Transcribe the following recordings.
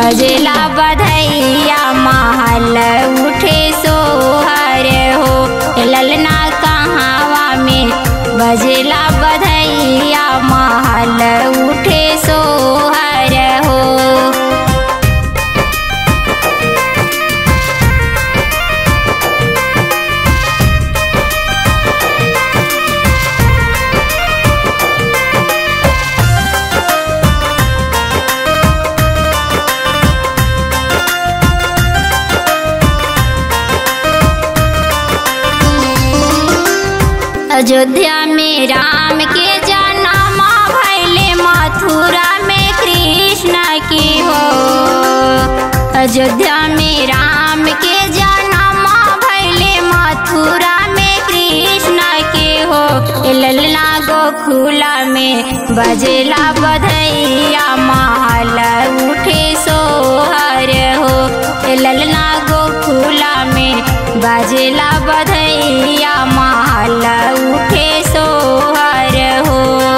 बजेला बधैया महल उठे सोहर हो। ललना कहावा में बजेला बधैया महल उठे सोहर हो। अयोध्या में राम के जन्म भइले मथुरा में कृष्ण की हो। अयोध्या में राम के जन्म भइले मथुरा में कृष्ण के हो। ललना गोकुला में बजेला बधैया महल उठे सोहर हो। ललना गोकुला में बजेला बधैया महल उठे सोहर हो।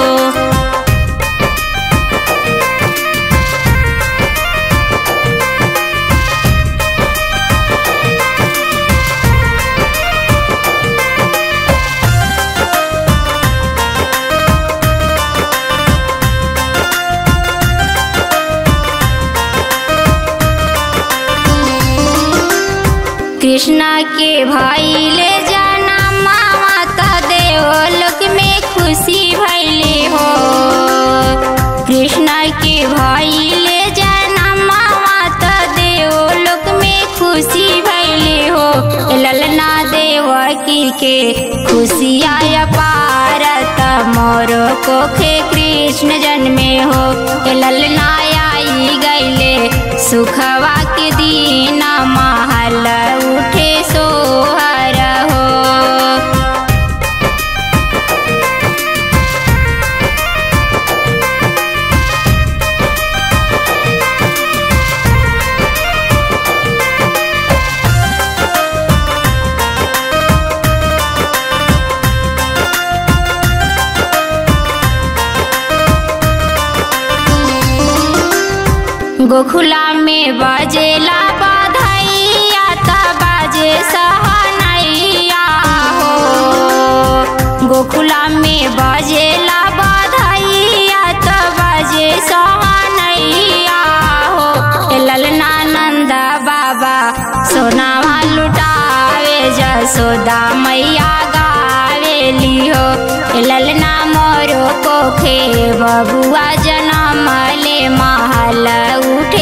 कृष्णा के भइले जन्म माता देवलोक में खुशी भइले हो। कृष्णा के भइले जन्म माता देवलोक में खुशी भइले हो। ललना देवकी के खुशिया अपारत मोर कोखे कृष्ण जन्मे हो। ललना आई गईले सुखवा के दीन महल उठे सोहर हो। गोकुला में बजेला बधैया त बाजे सहनैया हो। गोकुला में बजेला बधैया त बाजे सहनैया हो। ललना नंद बाबा सोनावा लुटावे जसोदा मैया गावेली हो। ललना मोरो कोखे बबुआ जनम ले महल उठे